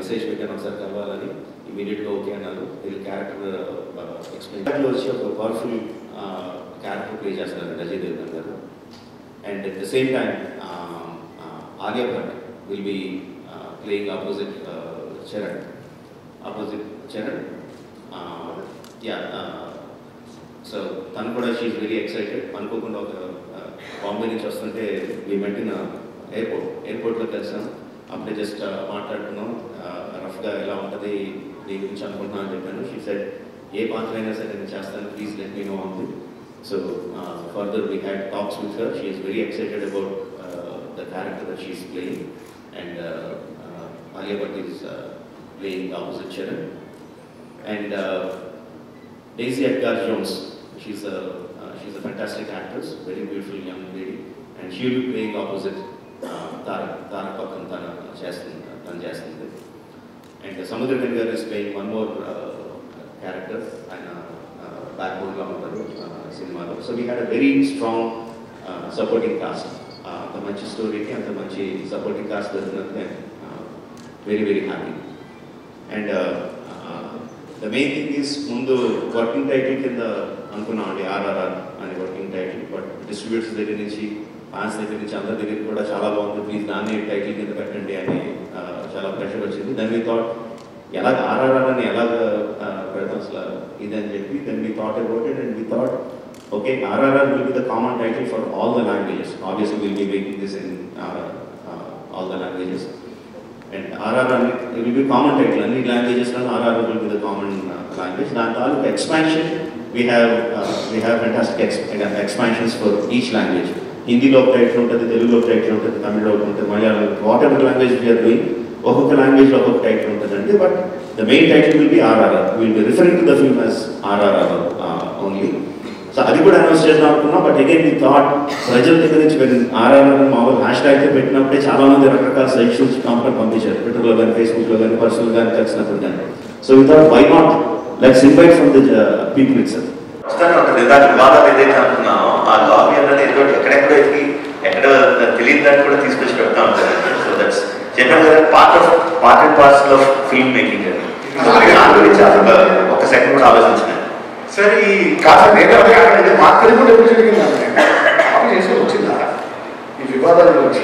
Message పెట్టాను ఒకసారి కలవాలని ఇమీడియట్గా ఓకే అన్నారు. వీళ్ళు క్యారెక్టర్ ఎక్స్ప్లెయిన్ వచ్చి ఒక పవర్ఫుల్ క్యారెక్టర్ ప్లే చేస్తున్నారు అజయ్ దేవగన్ గారు. And at the same time Alia Bhatt will be playing opposite Charan. So తను కూడా షీఈ్ వెరీ ఎక్సైటెడ్. అనుకోకుండా ఒక బాంబే నుంచి వస్తుంటే వీ మెట్ ఇన్ ఎయిర్పోర్ట్లో కలిసాం. అప్పుడే జస్ట్ మాట్లాడుతున్నాం, రఫ్గా ఎలా ఉంటుంది నీ గురించి అనుకుంటున్నాను అని చెప్పాను. షీ సెడ్ ఏ పాత్ర అయినా సరే నేను చేస్తాను, ప్లీజ్ లెట్ మీ నో అంది. So further we had talks with her. She is very excited about the character that she is playing. And Alia Bhatt is playing opposite Charan. And Daisy Edgar Jones, she's a fantastic actress, very beautiful young lady, and she will be playing opposite Tarak Pakkan tana chestundi. And Samudra Garu is playing one more character and backbone la untaru cinema. So we had a very strong supporting cast. The manchi story ki anta manchi supporting cast dorunnattu very very happy. And the main thing is ముందు working title కింద అనుకున్నాం అండి, ఆర్ఆర్ఆర్ అనే working title. But distributors దగ్గర నుంచి, fans దగ్గర నుంచి, అందరి దగ్గర కూడా చాలా బాగుంది, ప్లీజ్ దాన్ని టైటిల్ కింద పెట్టండి అని చాలా ప్రెషర్ వచ్చింది. దెన్ వీ థాట్ ఎలాగ ఆర్ఆర్ఆర్ అని ఎలాగ పెడతాం అసలు ఇదని చెప్పి then we thought about it. And we thought okay, RRR will be the common title for all the languages. Obviously will be making this in all the languages. And RRR it will be common title. Any languages and RRR will be the common language. That all expansion we have fantastic expansions for each language. Hindi lo title untadi, Telugu lo title untadi, Tamil lo untadi, Malayalam, whatever language we are doing, okka language lo okka title untadandi. But the main title will be RRR. We will be referring to the film as RRR only. So అది కూడా announce చేద్దాం అనుకున్నాం. But again we thought ప్రజల దగ్గర నుంచి ఆర్ఆర్ఆర్ మామూలు hash ట్యాగ్తో పెట్టినప్పుడే చాలామంది రకరకాల సజెషన్స్ పంపించారు, ట్విట్టర్లో కానీ, ఫేస్బుక్లో కానీ, పర్సనల్ కానీ, కలిసినప్పుడు కానీ. So we thought why not let's invite from the people itself. వివాదాలు ఏదైతే అనుకున్నామో ఆ లాబీ అన్నది ఏదో ఎక్కడెక్కడో ఎక్కి ఎక్కడ తెలియని దాన్ని కూడా తీసుకొచ్చి పెడతా ఉంటారు. సో దట్స్ చెప్పాను కదా, part and parcel of film making అని. దాని గురించి అసలు ఒక సెకండ్ కూడా ఆలోచించిన సార్ ఈ కాస్త నేనే మాకు తెలియకుండా ఎప్పుడు జరిగిందండి, కాపీ చేసి వచ్చిందా ఈ వివాదాల గురించి?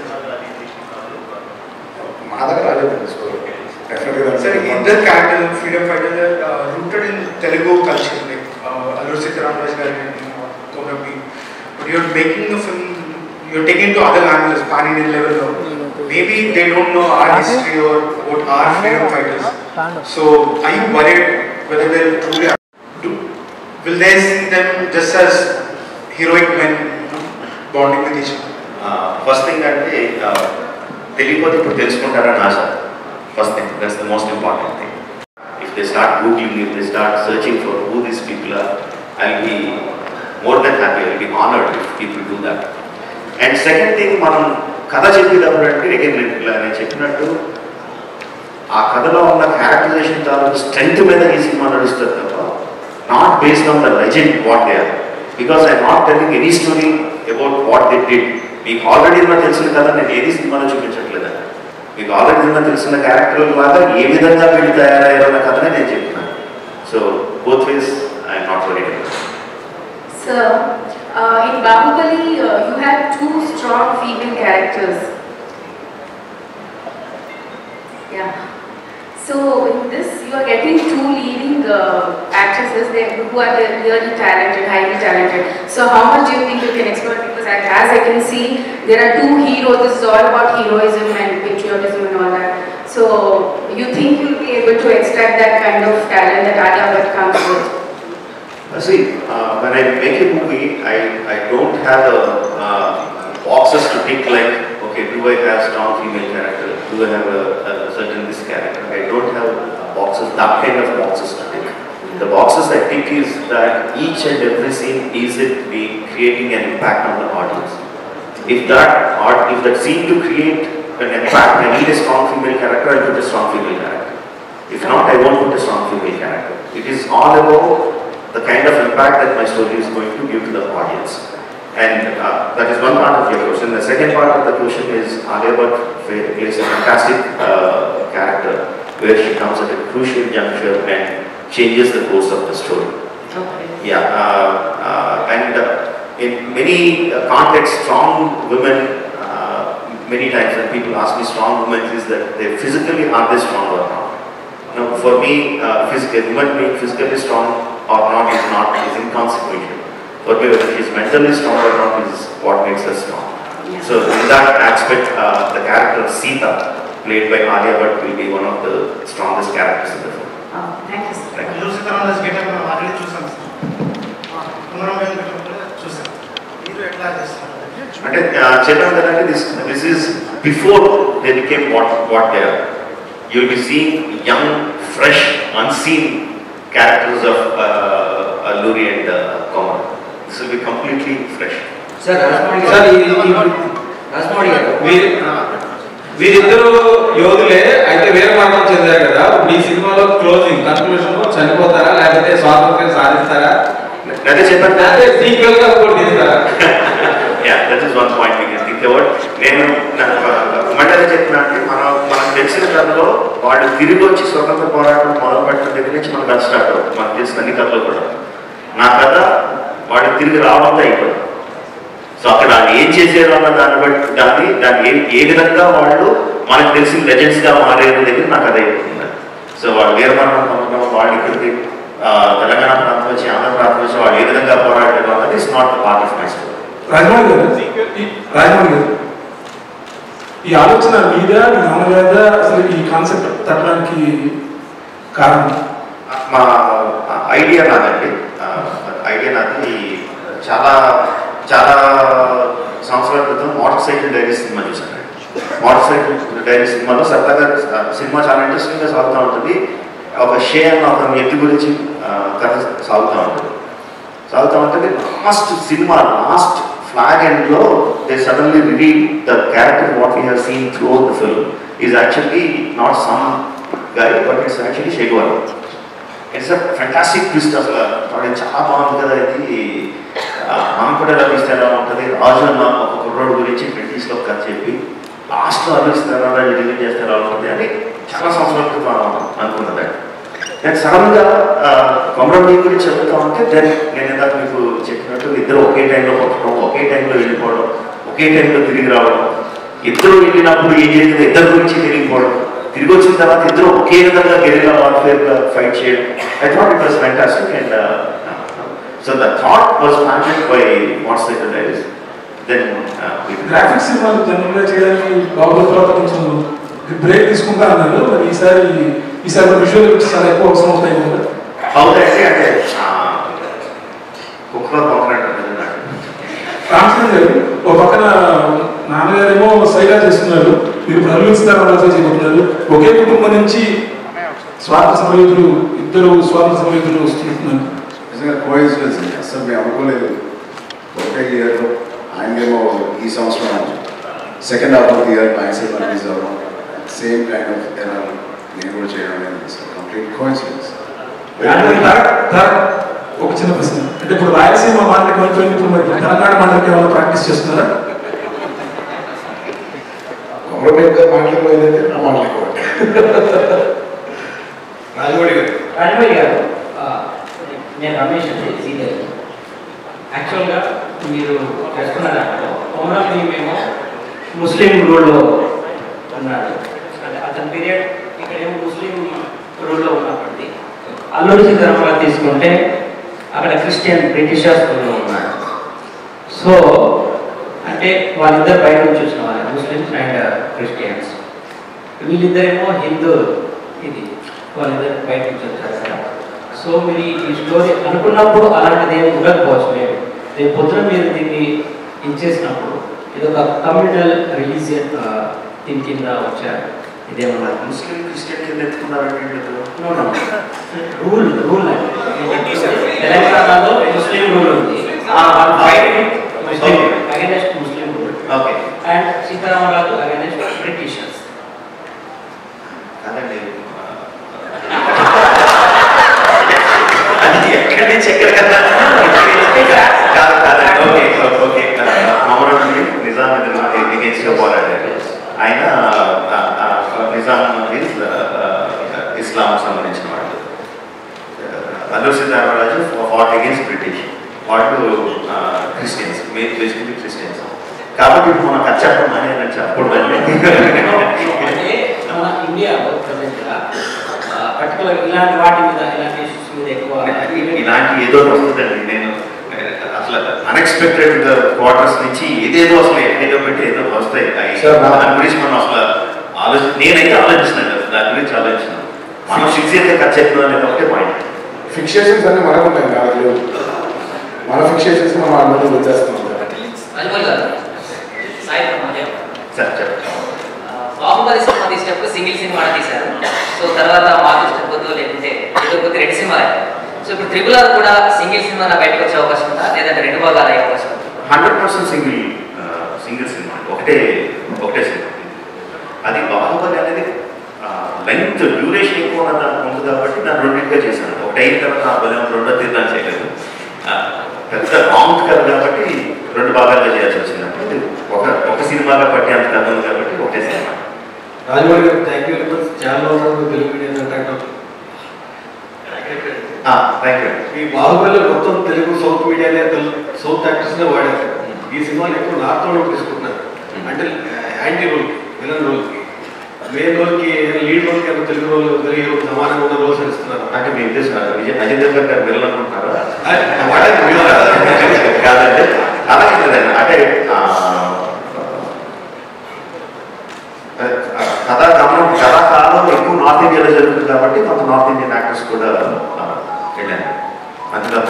మా దగ్గర రాలేదు సార్. ఇద్దరు character freedom fighter rooted in Telugu culture, like Alluri Sitaramaraju గారి కోనపి. But you're making the film, you're taking to other languages pan Indian లెవెల్లో. Maybe they don't know our history or what are freedom fighters. So are you worried whether they truly will they see them just as heroic men bonding with each other? First thing అంటే తెలియకపోతే ఇప్పుడు తెలుసుకుంటారని ఆశ. First thing, that's the most important thing. If they start googling, if they start searching for who these people are, I'll be more than happy, I'll be honored if people do that. And second thing, మనం కథ చెప్పేటప్పుడు అంటే again నేను చెప్పినట్టు ఆ కథలో ఉన్న characterisation తాలూకు స్ట్రెంగ్త్ మీద ఈ సినిమా నడుస్తుంది తప్ప not based on the legend what they are, because I am not telling any story about what they did. మీకు ఆల్రెడీ ఉన్న తెలిసిన కదా నేను ఏది సినిమాలో చూపించట్లేదు. మీకు ఆల్రెడీ ఉన్న తెలిసిన క్యారెక్టర్ లాగా ఏ విధంగా వీళ్ళు తయారయ్యారన్న కథనే నేను చెప్తున్నాను. So both ways I'm not worried. Sir, in Bahubali you had two strong female characters. Yeah. So in this you are getting two leading actresses who are really talented, highly talented. So how much do you think you can exploit? Because as I can see, there are two heroes. This is all about heroism and patriotism and all that. So you think you'll be able to extract that kind of talent that Alia Bhatt comes with? See, when I make a movie, I don't have boxes to pick like, okay, do I have strong female character? Do I have a certain this character? I don't have boxes, that kind of boxes to pick. The boxes I pick is that each and every scene is it being creating an impact on the audience. If that scene to create an impact, I need a strong female character, I put a strong female character. If not, I won't put a strong female character. It is all about the kind of impact that my story is going to give to the audience. And that is one part of your question. The second part of the question is Alia Bhatt plays a fantastic character where she comes at a crucial juncture and changes the course of the story. Okay. Yeah, and in many contexts, strong women, many times when people ask me strong women, is that they physically are they strong or not? Now, for me, women being physically strong or not is inconsequential. For me, whether she is mentally strong or not is what makes her strong. Yeah. So, in that aspect, the character Sita, played by Alia Bhatt, will be one of the strongest characters in the film. Oh, thank you, sir. Thank you. Allu Sitaramas getup already చూసాం sir. పునరావృతం getup కూడా చూసాం. మీరు ఎట్లా చేస్తారు? అంటే చెప్పాను కదండి, this is before they became what they are. You will be seeing young, fresh, unseen characters of Alluri and Kamal. This will be completely fresh. Sir, వీరిద్దరు యోధులే అయితే వేరే మరణం చెందారు కదా. ఈ సినిమాలో క్లోజింగ్ కన్క్లూషన్ చనిపోతారా లేకపోతే స్వాతంత్ర్యం సాధిస్తారా, అదే చెప్పాను, అదే సీక్వెల్ గా కూడా తీస్తారా? Yeah, that is one point we can think about. నేను మళ్ళీ చెప్పిన అంటే మనకు తెలిసిన కథలో వాళ్ళు తిరిగి వచ్చి స్వతంత్ర పోరాటం మొదలుపెట్టిన దగ్గర నుంచి మన కథ స్టార్ట్ అవుతుంది. మనకు తెలిసిన అన్ని కథలు కూడా నా కథ వాళ్ళు తిరిగి రావడంతో అయిపోయింది. సో అక్కడ ఏం చేసేది అన్న దాన్ని బట్టి దాన్ని ఏ విధంగా వాళ్ళు మనకు తెలిసిన లెజెండ్స్ గా మారేది దగ్గర నాకు అదే అయిపోతుంది. సో వాళ్ళు వీరమరణం పొందడం, వాళ్ళు ఇక్కడికి తెలంగాణ ప్రాంతం వచ్చి ఆంధ్ర ప్రాంతం వచ్చి వాళ్ళు ఏ విధంగా పోరాడడం అన్నది is not the part of my story. Rajamouli గారు, ఈ ఆలోచన మీద మీ నాన్నగారు అసలు ఈ కాన్సెప్ట్ తట్టడానికి కారణం? మా ఐడియా నాదండి. ఐడియా నాది చాలా చాలా సంవత్సరాల క్రితం మోటార్ సైకిల్ డైరీ సినిమా చూసాను. మోటార్ సైకిల్ డైరీ సినిమాలో సరదాగా సినిమా చాలా ఇంట్రెస్టింగ్గా సాగుతూ ఉంటుంది. ఒక షే అన్న ఒక వ్యక్తి గురించి కథ సాగుతూ ఉంటుంది. లాస్ట్ ఫ్లాగ్ ఎండ్లో they suddenly reveal the character what we have seen throughout the film is actually not some guy but it's actually Che Guevara. It's a fantastic twist. అసలు చాలా బాగుంది కదా ఇది. మనం కూడా లభిస్తే ఎలా ఉంటుంది, రాజు అన్న ఒక కుర్రోడు గురించి బ్రిటిష్లో కథ చెప్పి లాస్ట్లో ఆలోచిస్తారా రిలీజ్ చేస్తే ఎలా ఉంటుంది అని చాలా సంవత్సరాల క్రితం అనుకున్నది. నేను సడన్గా కొమరం భీం గురించి చెప్తా ఉంటే దెన్ నేను ఇందాక మీకు చెప్పినట్టు ఇద్దరు ఒకే టైంలో పుట్టడం, ఒకే టైంలో వెళ్ళిపోవడం, ఒకే టైంలో తిరిగి రావడం, ఇద్దరు వెళ్ళినప్పుడు ఏం జరిగిందో ఇద్దరు గురించి తిరిగిపోవడం, తిరిగి వచ్చిన తర్వాత ఇద్దరు ఒకే విధంగా గెరిల్లా వార్ఫేర్గా ఫైట్ చేయడం. I thought it was fantastic and so the thought was planted by motorcycle diaries. Then graphics సినిమాలు జనరల్గా చేయడానికి బాబు తర్వాత కొంచెం బ్రేక్ తీసుకుంటా అన్నారు. మరి ఈసారి విజువల్ చాలా ఎక్కువ అవసరం అవుతాయి కదా. అవుతాయండి. అంటే కుక్కలో పోకనట్టు రామచంద్ర గారు, ఒక పక్కన నాన్నగారేమో సైగా చేస్తున్నారు, మీరు ప్రవహిస్తారని చేయబోతున్నారు. ఒకే కుటుంబం నుంచి స్వాతంత్ర సమయోధులు, ఇద్దరు స్వాతంత్ర సమయోధులు వస్తున్నారు. నిజంగా కోయిన్సిడెన్స్ అసలు మేము అనుకోలేదు. ఒకే ఇయర్లో ఆయనేమో ఈ సంవత్సరం second half of the year ఆయన సినిమా రిలీజ్ అవ్వడం, సేమ్ కైండ్ ఆఫ్ ఎరా నేను కూడా చేయడం అనేది కంప్లీట్ కోయిన్సిడెన్స్. ఒక చిన్న ప్రశ్న, అంటే ఇప్పుడు రాయలసీమ మాటలకు అయిపోయింది, ఇప్పుడు మరి తెలంగాణ మాటలకి ఏమైనా ప్రాక్టీస్ చేస్తున్నారా? గవర్నమెంట్ మాటలకు ఏదైతే నా మాటలకు రాజమౌళి గారు, నేను రమేష్ అండి సీనియర్. యాక్చువల్గా మీరు చేస్తున్న దాంట్లో కొమరం భీం ఏమో ముస్లిం రూల్లో ఉన్నాడు. అంటే అతని పీరియడ్ ఇక్కడేమో ముస్లిం రూల్లో ఉన్నప్పటికీ అల్లూరి సీతారామరాజు తీసుకుంటే అక్కడ క్రిస్టియన్ బ్రిటిషర్స్ రూల్లో ఉన్నాడు. సో అంటే వాళ్ళిద్దరు బయట నుంచి వచ్చిన వాళ్ళు, ముస్లిమ్స్ అండ్ క్రిస్టియన్స్. వీళ్ళిద్దరేమో హిందూ, ఇది వాళ్ళిద్దరు బయట నుంచి వచ్చారు కదా. సో మీరు ఈ స్టోరీ అనుకున్నప్పుడు అలాంటిది ఏమి ఉండకపోవచ్చు. రేపు పొద్దున మీరు దీన్ని ఇచ్చేసినప్పుడు ఇది ఒక కమ్యూనల్ రిలీజియన్ దీని కింద వచ్చారు. ఇదేమన్నా ముస్లిం క్రిస్టియన్ కింద ఎత్తుకున్నారంటే రూల్ తెలంగాణలో ముస్లిం రూల్ ఉంది, against Muslim rule. Okay. And Sitaramaraju against Britishers. కాదండి, అది ఎక్కడి నుంచి ఎక్కడ కదా. కాదండి. ఓకే ఓకే వాళ్ళు క్రిస్టియన్స్, బేసికలీ క్రిస్టియన్స్. కాబట్టి ఇప్పుడు మనం కచ్చాపం అని చెప్పకూడదండి. మన ఇండియాలో ప్రజెంట్గా పర్టికులర్ ఇలాంటి వాటి మీద, ఇలాంటి ఇష్యూస్ మీద ఎక్కువ ఇలాంటి ఏదో వస్తుందండి. నేను అసలు అన్ఎక్స్పెక్టెడ్ క్వార్టర్స్ నుంచి ఏదేదో అసలు ఏదో పెట్టి ఏదో వస్తాయి. దాని గురించి మనం అసలు నేనైతే ఆలోచిస్తున్నాను కదా, దాని గురించి ఆలోచించాను. మనం సిన్సియర్గా ఖర్చు అవుతున్నాం అనేది ఒకటే పాయింట్. ఫిక్సేషన్స్ అన్నీ మనకు ఉన్నాయి కాదు, మన ఫిక్సేషన్స్ మనం అందరూ వచ్చేస్తున్నాం. సార్ చెప్పండి. బాహుబలి సినిమా తీసినప్పుడు సింగిల్ సినిమా తీశారు. సో తర్వాత మాతృ లేకుంటే ఏదో కొద్ది 2 సినిమాలు. సో ఇప్పుడు RRR కూడా సింగిల్ సినిమా బయటకు వచ్చే అవకాశం ఉందా, లేదంటే 2 భాగాలు అయ్యే అవకాశం ఉందా? 100% సింగిల్ సినిమా, ఒకటే సినిమా. అది బాహుబలి అనేది లెంగ్త్ డ్యూరేషన్ ఎక్కువ ఉంది కాబట్టి దాన్ని రెండింటిగా చేశాను. ఒకటి అయిన తర్వాత బలం రెండో తీర్థాన్ని చేయలేదు. పెద్ద లాంగ్ కథ కాబట్టి 2 భాగాలుగా చేయాల్సి వచ్చింది. ఒక సినిమాగా పట్టి అంత కథ ఉంది కాబట్టి ఒకటే సినిమా. రాజమౌళి గారు థ్యాంక్ యూ. చాలా తెలుగు మీడియా థ్యాంక్ యూ. ఈ బాహుబలి మొత్తం తెలుగు సౌత్ మీడియానే, సౌత్ యాక్టర్స్నే వాడారు. ఈ సినిమాని ఎక్కువ నార్త్ రోల్ తీసుకుంటున్నారు. అంటే యాంటీ రోల్కి, విలన్ రోల్కి, మెయిన్ రోల్కి, లీడ్ రోల్కి అంటే తెలుగు రోల్ హీరో సమానంగా ఉన్న రోల్స్ ఇస్తున్నారు. అంటే మీ ఉద్దేశం అజయ్ దేవగన్ గారు విలన్ అనుకుంటున్నారా? కాదండి, అలాగే లేదండి. అంటే కథాకాలం ఎక్కువ నార్త్ ఇండియాలో జరుగుతుంది కాబట్టి కొంత నార్త్ ఇండియన్ యాక్టర్స్ కూడా వెళ్ళాను అంతే తప్ప.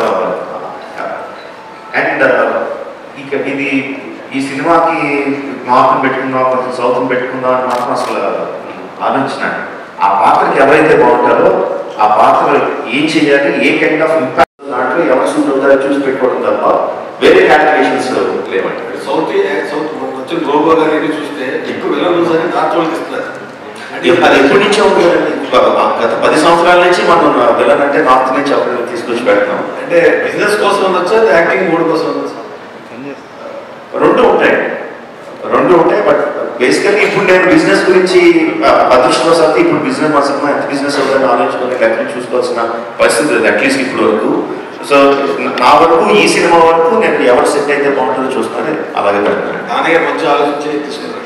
అండ్ ఇక ఇది ఈ సినిమాకి నార్త్ని పెట్టుకుందాం, కొంచెం సౌత్ని పెట్టుకుందాం అని మాత్రం అసలు ఆలోచించాను. ఆ పాత్రకి ఎవరైతే బాగుంటారో ఆ పాత్ర ఏం చేయాలి, ఏ కైండ్ ఆఫ్ ఇంపాక్ట్ దాంట్లో ఎవరు సూట్ అవుతారో చూసి పెట్టుకోవడం తప్ప వేరే క్యాలిక్యులేషన్స్ లేవండి. సౌత్ వచ్చిన గోగో గారిని చూస్తే ఎక్కువ విలన్ రోల్స్ అని నార్త్ రోల్కి ఇస్తున్నారు. అది ఎప్పటి నుంచో ఉంటుందండి. గత 10 సంవత్సరాల నుంచి మనం విలన్ అంటే నార్త్ నుంచి అప్పుడు తీసుకొచ్చి పెడతాం. అంటే బిజినెస్ కోసం ఉండొచ్చా, యాక్టింగ్ మూడ్ కోసం ఉండొచ్చా? రెండు ఉంటాయి. బట్ బేసికల్లీ ఇప్పుడు నేను బిజినెస్ గురించి అదృష్టవశాత్తు ఇప్పుడు బిజినెస్ మాత్రం ఎంత బిజినెస్ అవుతుందని ఆలోచించుకొని లెక్కలు చూసుకోవాల్సిన పరిస్థితి లేదు అట్లీస్ట్ ఇప్పుడు వరకు. సో నా వరకు ఈ సినిమా వరకు నేను ఎవరు సెట్ అయితే బాగుంటుందో చూసుకొని అలాగే పెడతాను. నాన్నగారు మంచి ఆలోచించి తీసుకున్నారు.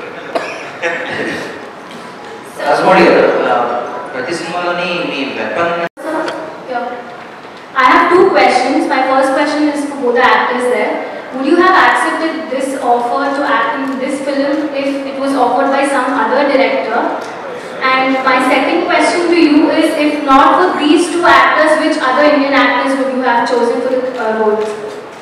రాజమౌళి గారు ప్రతి సినిమాలోని మీ weapon. I have 2 questions. My first question is for both the actors there. Would you have accepted this offer to act in this film if it was offered by some other director? And my second question to you is, if not for these 2 actors, which other Indian actors would you have chosen for the roles?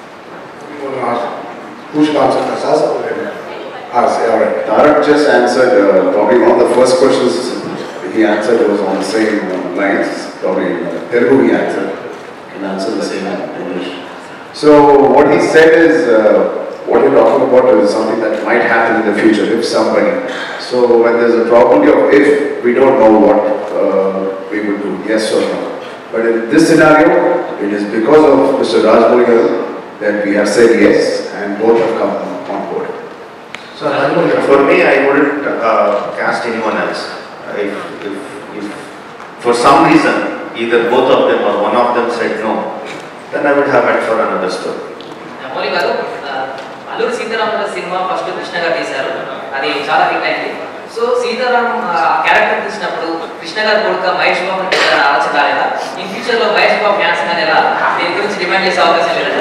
Who should answer this? All right. Tarak just answered probably one of the first questions he answered was on the same lines. Probably Telugu he answered. Can answer the same in English. So what he said is, what you're talking about is something that might happen in the future if somebody. So when there's a probability of if, we don't know what we would do, yes or no. But in this scenario, it is because of Mr. Rajmouli that we have said yes, and both have come on board. So for me, I wouldn't cast anyone else. If for some reason, either both of them or one of them said no, then I would have went for another story. Mouli గారు, Alluri Sitaramaraju cinema first Krishna గారు తీశారు, అది చాలా hit అయింది. So Sitaram character తీసినప్పుడు కృష్ణ గారు కొడుక మహేష్ బాబు ఆలోచన రాలేదా? ఇన్ ఫ్యూచర్ లో మహేష్ బాబు ఫ్యాన్స్ కానీ ఎలా దీని గురించి డిమాండ్ చేసే అవకాశం లేదా?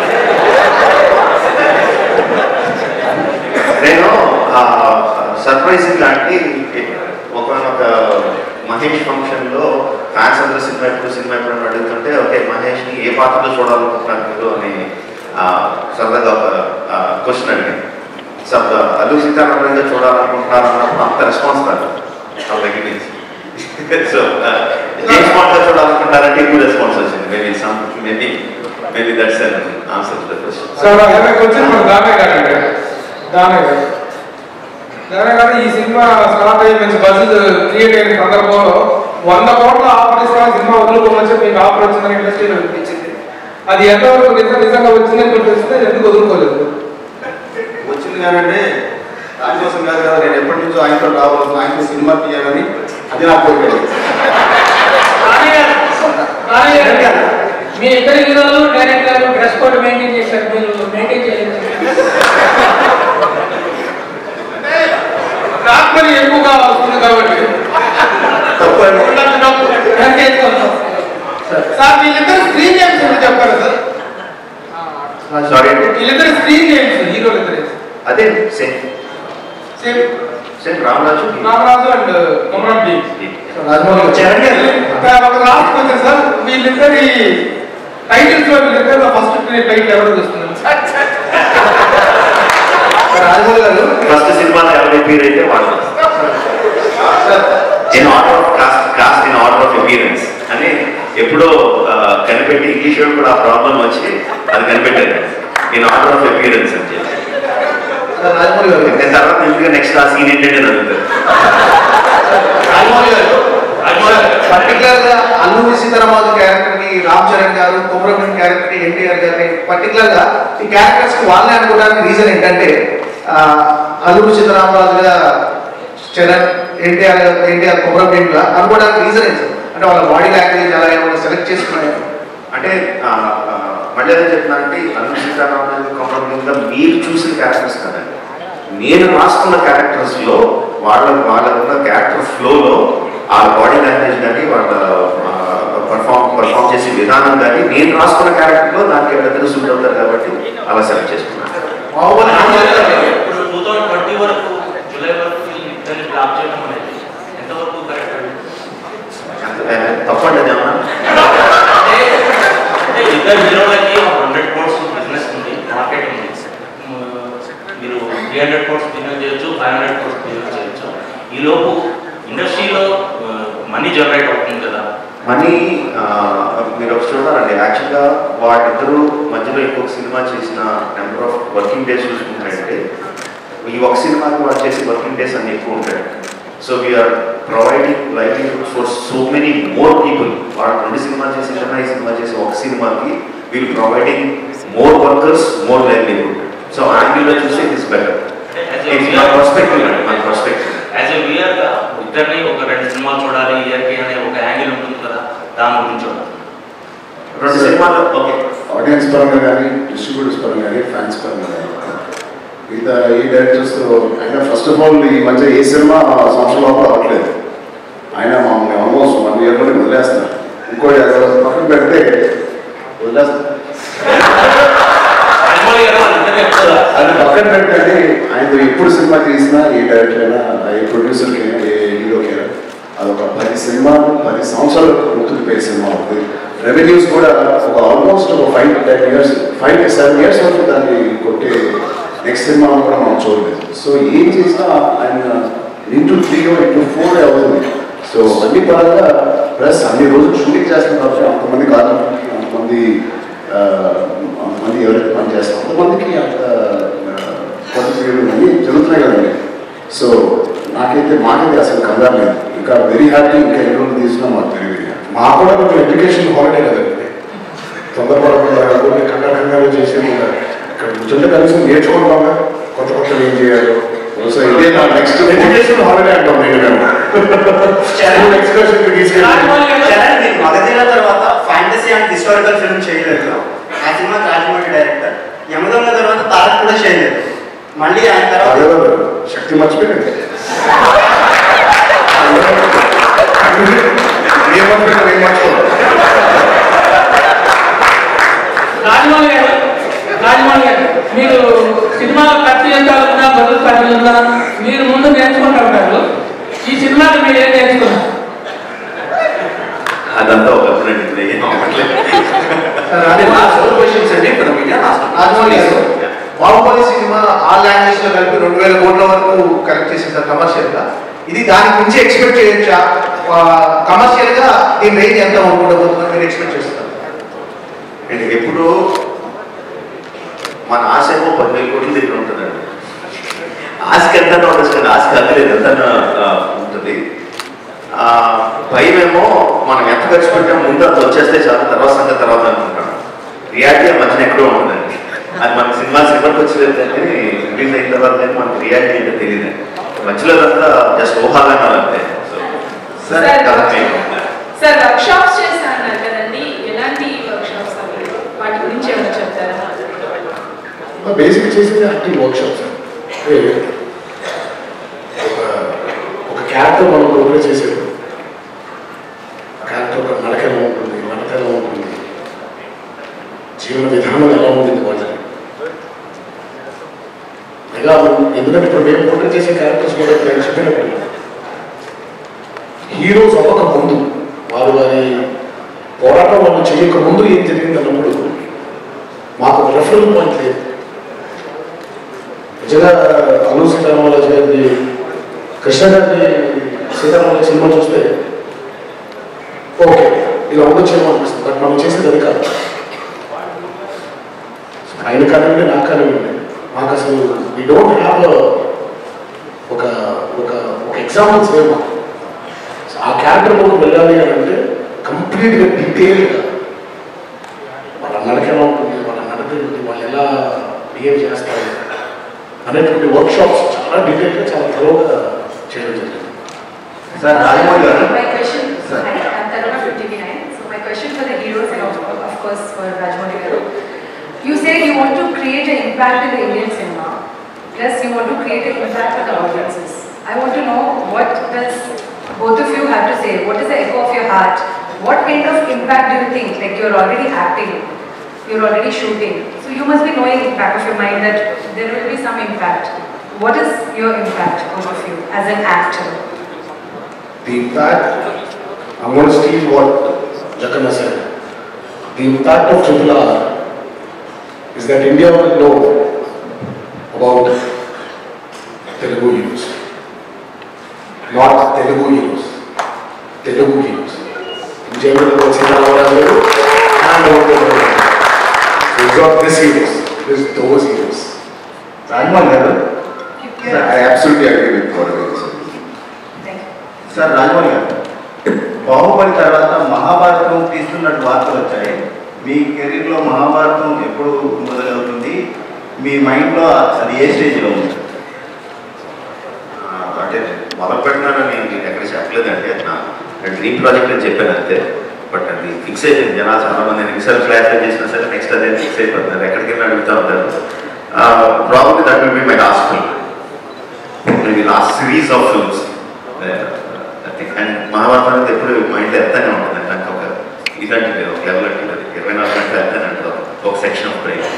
నేను సర్ప్రైజింగ్ లాంటి ఒక మహేష్ ఫంక్షన్లో ఫ్యాన్స్ అందరూ సినిమా ఎప్పుడు అడుగుతుంటే ఓకే మహేష్ని ఏ పాత్రలో చూడాలనుకుంటున్నారు మీరు అని సరదాగా ఒక క్వశ్చన్ అడిగింది. అల్లూరి సీతారామరాజు చూడాలనుకుంటున్నారు అన్నప్పుడు అంత రెస్పాన్స్ కాదు వాళ్ళ దగ్గర నుంచి. సో జేమ్స్ బాండ్గా చూడాలనుకుంటారంటే ఎక్కువ రెస్పాన్స్ వచ్చింది. Maybe that's answer to the question. So దానే గారు ఈ సినిమా స్టార్ట్ అయ్యి మంచి బజ్ క్రియేట్ అయిన సందర్భంలో 100 కోట్ల ఆఫర్ ఇస్తాను సినిమా వదులుకోమని చెప్పి మీకు ఆఫర్ వచ్చిందని ఇండస్ట్రీలో వినిపించింది. అది ఎంతవరకు నిజంగా వచ్చిందని మీకు తెలిస్తే ఎందుకు వదులుకోలేదు? వచ్చింది కానంటే దానికోసం కాదు కదా, నేను ఎప్పటి నుంచో ఆయనతో రావాలి, ఆయనతో సినిమా తీయాలని అది నా కోరిక. మీ ఇద్దరు హీరోలు director dress code maintain sorry వీళ్ళిద్దరు స్క్రీన్ నేమ్స్ హీరోలు ఇద్దరు అదే సేమ్ రామరాజు అండ్ కొమరం భీమ్. చరణ్ గారు ఒక లాస్ట్ క్వశ్చన్ సార్, వీళ్ళిద్దరి టైటిల్స్ లో వీళ్ళిద్దరు ఫస్ట్ టైటిల్ ఎవరు చూస్తున్నారు? రాజమౌళి గారు ఫస్ట్ సినిమాలో ఎవరు అపీర్ అయితే వాళ్ళు in order of cast in order of appearance అని ఎప్పుడో కనిపెట్టి ఇంగ్లీష్ కూడా ఆ ప్రాబ్లం వచ్చి అది కనిపెట్టారు ఇన్ ఆర్డర్ ఆఫ్ అపీరెన్స్ అని చెప్పి. రాజమౌళి గారు నేను తర్వాత ఎందుకు నెక్స్ట్ ఆ సీన్ ఏంటంటే అడుగుతారు. రాజమౌళి గారు పర్టికులర్ గా అల్లూరి సీతారామరాజు క్యారెక్టర్ ని రామ్ చరణ్ గారు, కొమరం భీమ్ క్యారెక్టర్ ని ఎన్టీఆర్ గారిని పర్టికులర్ గా ఈ క్యారెక్టర్స్ కి వాళ్ళని అనుకోవడానికి రీజన్ ఏంటంటే అల్లూరి సీతారామరాజుగా చరణ్, ఎన్టీఆర్ కొమరం భీమ్ గా అనుకోవడానికి రీజన్ ఏంటి? అంటే వాళ్ళ బాడీ లాంగ్వేజ్ అలా ఏమైనా సెలెక్ట్ చేసుకున్నాయి అంటే మళ్ళీ అదే చెప్తున్నానంటే అల్లూరి సీతారామరాజు కొమరం భీమ్గా మీరు చూసిన క్యారెక్టర్స్ కదండి, నేను రాసుకున్న క్యారెక్టర్స్ లో వాళ్ళకున్న క్యారెక్టర్ ఫ్లోలో ఆ బాడీ లాంగ్వేజ్ కానీ వాళ్ళ పర్ఫామ్ చేసే విధానం కానీ నేను రాసుకున్న క్యారెక్టర్లో దానికి పెద్దగా సూట్ అవుతారు కాబట్టి అలా సెలెక్ట్ చేసుకున్నాను. ఇప్పుడు 2020 వరకు జూలై వరకు ఇద్దరిని డ్రాప్ చేయడం అనేది ఎంతవరకు కరెక్ట్? తప్పండి అది ఏమన్నా అంటే ఇద్దరు హీరోలకి 100 crores బిజినెస్ ఉంది, మార్కెట్ ఉంది. మీరు 300 crores బిజినెస్ చేయొచ్చు, 500 crores బిజినెస్ చేయొచ్చు. ఈలోపు ఇండస్ట్రీలో మనీ జనరేట్ అవుతుంది కదా. మనీ మీరు ఒక చూడాలండి, యాక్చువల్గా వాళ్ళిద్దరూ మధ్యలో ఇంకొక సినిమా చేసిన నెంబర్ ఆఫ్ వర్కింగ్ డేస్ చూసుకుంటారంటే ఈ ఒక సినిమాకి వాళ్ళు చేసే వర్కింగ్ డేస్ అన్ని ఎక్కువ ఉంటాయి. So we're providing livelihood for so many more people. వాళ్ళు 2 సినిమాలు చేసే కన్నా ఈ సినిమా చేసే ఒక సినిమాకి we'll providing more workers, more livelihood. So యాంగిల్లో చూస్తే ఇట్ ఇస్ బెటర్. పర్స్పెక్టివ్ అండి, మన పర్స్పెక్టివ్. యాజ్ ఎ వ్యూయర్గా ఇద్దరిని ఒక 2 సినిమాలు చూడాలి ఇయర్కి అనే ఒక యాంగిల్ ఉంటుంది కదా, దాని గురించి చూడాలి. 2 సినిమాలు ఓకే, ఆడియన్స్ పరంగా కానీ, డిస్ట్రిబ్యూటర్స్ పరంగా కానీ, ఫ్యాన్స్ పరంగా కానీ మిగతా ఈ డైరెక్టర్స్ ఆయన ఫస్ట్ ఆఫ్ ఆల్ ఈ మధ్య ఏ సినిమా సంవత్సరం లోపల అవ్వట్లేదు. ఆయన మమ్మల్ని ఆల్మోస్ట్ 1 year లోనే వదిలేస్తారు. ఇంకో పక్కన పెడితే వదిలేస్తారు, అది పక్కన పెట్టండి. ఆయన ఎప్పుడు సినిమా తీసినా ఏ డైరెక్టర్ అయినా, ఏ ప్రొడ్యూసర్కి అయినా, ఏ హీరోకి అయినా అదొక 10 సినిమాలు 10 సంవత్సరాలు గుర్తుకుపోయే సినిమా అవుతుంది. రెవెన్యూస్ కూడా ఒక ఆల్మోస్ట్ ఒక 5 to 10 years, 5 to 7 years వరకు దాన్ని కొట్టే నెక్స్ట్ సినిమా కూడా మనం చూడలేదు. సో ఏం చేసినా ఆయన ఇంటూ 3 into 4 అవుతుంది. సో అన్ని పరంగా ప్లస్ అన్ని రోజులు షూటింగ్ చేస్తున్నారు కాబట్టి అంతమంది కార్మికులకి, అంతమంది ఎవరైతే పని చేస్తాం అంతమందికి అంత పద్ధతులు అన్నీ జరుగుతున్నాయి కదండి. సో మాకైతే అసలు కంగారు లేదు. ఇంకా వెరీ హ్యాపీ. ఇంకా ఎన్ని రోజులు తీసుకున్నా మాకు తెలియదు. మాకు కూడా కొంచెం ఎడ్యుకేషన్ హాలిడే కదండి. తొందరపడకుండా కంగారు చేసేది ఇక్కడ కూర్చుంటే కనీసం నేర్చుకుంటామా కొత్త ఏం చేయాలో. సో ఇదే నా నెక్స్ట్ ఎడ్యుకేషన్ హాలిడే అంటాం. నేను ఎక్స్కర్షన్ తీసుకెళ్ళి మగధీర తర్వాత ఫ్యాంటసీ అండ్ హిస్టారికల్ ఫిల్మ్ చేయలేదు. ఆ సినిమా రాజమౌళి డైరెక్టర్. యమదొంగ తర్వాత తారక్ కూడా చేయలేదు. మళ్ళీ ఆయన తర్వాత శక్తి మర్చిపోయింది. రాజమౌళి గారు మీరు సినిమాలో ఖర్చు ఎంత అవుతుందా, బదులు ఖర్చు ఉందా మీరు ముందు నేర్చుకుంటారు. ఈ సినిమాకి మీరు ఏం నేర్చుకున్నారు? అదంతా ఒక బాహుబలి సినిమా ఆ లాంగ్వేజ్ లో కలిపి 2000 కోట్ల వరకు కలెక్ట్ చేసేసారు కమర్షియల్ గా. ఇది దానికి మించి ఎక్స్పెక్ట్ చేయొచ్చా? కమర్షియల్ గా దీని రేంజ్ ఎంత ఉండబోతుందని మీరు ఎక్స్పెక్ట్ చేస్తారు? ఎప్పుడు మన ఆశ ఏమో 10,000 కోట్ల దగ్గర ఉంటుందండి. ఆశకి ఎంత ఉండొచ్చు కదా, ఆశకి అంతలేదు ఎంత ఉంటుంది. భయమేమో మనం ఎంత ఖర్చు పెట్టాం ముందు అది వచ్చేస్తే చాలా తర్వాత సంగతి తర్వాత అనుకుంటాం. రియాలిటీ మధ్యన ఎక్కడో ఉంటుందండి. అది మన సినిమాకి వచ్చలేదు కానీ రిలీజ్ అయిన తర్వాత మనకు రియాలిటీ అంటే తెలియదు. మధ్యలో అంతా జస్ట్ ఊహాగానం అంతే. సార్ వర్క్ షాప్స్ చేశాను కదండి, ఎలాంటి వర్క్ షాప్స్ అవి, వాటి గురించి ఏమైనా చెప్తారా? బేసిక్ చేసింది యాక్టింగ్ వర్క్ షాప్స్. ఒక క్యారెక్టర్ మనం ప్రోగ్రెస్ చేసేది, క్యారెక్టర్ ఒక నడక ఎలా ఉంటుంది, వంటక ఎలా ఉంటుంది, జీవన విధానం ఎలా ఉంటుంది వాళ్ళని ఎందుకంటే ఇప్పుడు మేము పోటీ చేసే క్యారెక్టర్స్ కూడా నేను చెప్పినప్పుడు హీరోస్ అవ్వక ముందు వారు అది పోరాటం వాళ్ళు చేయక ముందు ఏం జరిగింది అన్నప్పుడు మాకు రెఫరల్ పాయింట్ లేదు. నిజంగా అల్లూరి సీతారామరాజు గారి కృష్ణ గారి సీతారామరాజు సినిమా చూస్తే ఓకే ఇలా ఉండొచ్చేమో అనిపిస్తుంది. బట్ మనం చేసేది అది కాదు. ఆయన కానివ్వండి నాకు కానివ్వండి మాకు అసలు వీ డోంట్ హ్యావ్ ఒక ఒక ఒక ఎగ్జాంపుల్స్ లేవు. ఆ క్యారెక్టర్లోకి వెళ్ళాలి అని అంటే కంప్లీట్గా డీటెయిల్గా వాళ్ళ నడక ఎలా ఉంటుంది, వాళ్ళ నడక ఉంటుంది, వాళ్ళు ఎలా బిహేవ్ చేస్తారు అనేటువంటి వర్క్షాప్స్ చాలా డీటెయిల్గా చాలా త్వరగా చేయడం జరిగింది. సార్ రాజమౌళి గారు my question I'm Taruna from TV9. So my question for the heroes and of course for Rajamouli garu, you say you want to create an impact in the Indian cinema plus you want to create an impact for the audiences. I want to know what does both of you have to say. What is the echo of your heart? What kind of impact do you think? Like you're already acting, you're already shooting, so you must be knowing in the back of your mind that there will be some impact. What is your impact, both of you, as an actor? The impact, I'm going to steal what Jagannath said. The impact of RRR is that India will know about Telugu heroes. Not Telugu heroes. Telugu heroes. In general, about Sitaramaraja and about the world. It's not this heroes, it's those heroes. Rajamouli garu, Sir, I absolutely agree with what you said. Sir Rajamouli గారు, బాహుబలి తర్వాత మహాభారతం తీస్తున్నట్టు వార్తలు వచ్చాయి. మీ కెరీర్లో మహాభారతం ఎప్పుడు మొదలవుతుంది? మీ మైండ్లో అది ఏ స్టేజ్లో ఉంది? అంటే మొదలు పెట్టినానని నేను ఎక్కడ చెప్పలేదంటే నా డ్రీమ్ ప్రాజెక్ట్ అని చెప్పాను అంతే. బట్ అది ఫిక్స్ అయిపోయింది. జనాలు చాలామంది ఎన్నిసార్లు క్లారిఫై చేసినా సరే నెక్స్ట్ అదే ఫిక్స్ అయిపోతున్నారు. ఎక్కడికి వెళ్ళి అడుగుతూ ఉంటారు. Probably that will be my last film, maybe last series of films. And Mahabharatam అనేది ఎప్పుడు మైండ్లో ఎత్తనే ఉంటుంది. నాకు ఒక ఇదంటే లేదు, ఒక లెవెల్ అంటే లేదు, 24 గంటలు ఎత్తనే ఉంటుంది ఒక section of brain.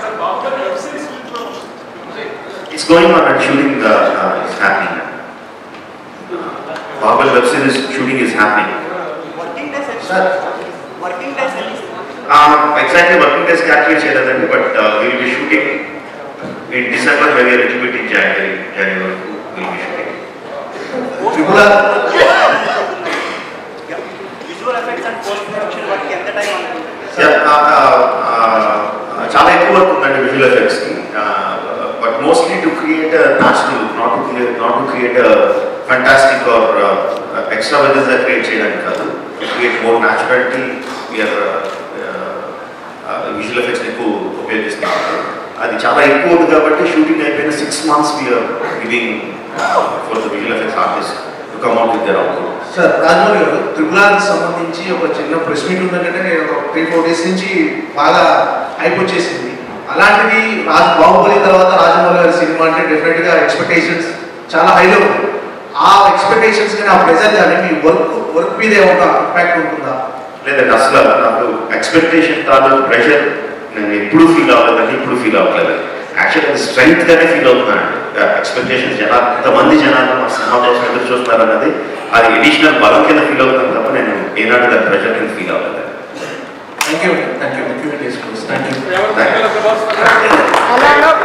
It's going on and shooting is happening. Bahubali web series shooting is happening. Exactly working days calculate cheyaledanడి, but we will be shooting in December, maybe a little bit in January we will be shooting. Visual effects and post production work ఎంత time అనుకుంటున్నారు? చాలా ఎక్కువ work ఉందండి visual effects కి. But mostly to create natural, not to create fantastic or extravagance గా create చేయడానికి కాదు. Create more naturality. We're visual effects ఎక్కువ ఉపయోగిస్తున్నాము. అది చాలా ఎక్కువ ఉంది కాబట్టి షూటింగ్ అయిపోయిన 6 months we're giving for the visual effects artist to come out with their output. Sir Rajamouli గారు, RRR సంబంధించి ఒక చిన్న ప్రెస్ మీట్ ఉందంటే నేను ఒక 3-4 days నుంచి బాగా హైప్ వచ్చేసింది. అలాంటిది బాహుబలి తర్వాత రాజమౌళి గారి సినిమా అంటే డెఫినెట్గా ఎక్స్పెక్టేషన్స్ చాలా హైలో ఉంది. ఆ ఎక్స్పెక్టేషన్స్ కానీ ఆ ప్రెజర్ కానీ మీ వర్క్ మీద ఏమన్నా ఇంపాక్ట్ ఉంటుందా? లేదండి, అసలు నాకు ఎక్స్పెక్టేషన్ కాదు, ప్రెషర్ నేను ఎప్పుడు ఫీల్ అవ్వలేదండి, ఇప్పుడు ఫీల్ అవ్వలేదు. యాక్చువల్లీ అది స్ట్రెంగ్త్గానే ఫీల్ అవుతున్నాను. ఎక్స్పెక్టేషన్స్ జనాలు ఇంతమంది జనాలు మా సినిమా కోసం ఎదురు చూస్తున్నారు అన్నది అది ఎడిషనల్ బలం కింద ఫీల్ అవుతున్నాను తప్ప నేను ఏనాడు దాని ప్రెషర్ కింద ఫీల్ అవ్వలేదు. Thank you.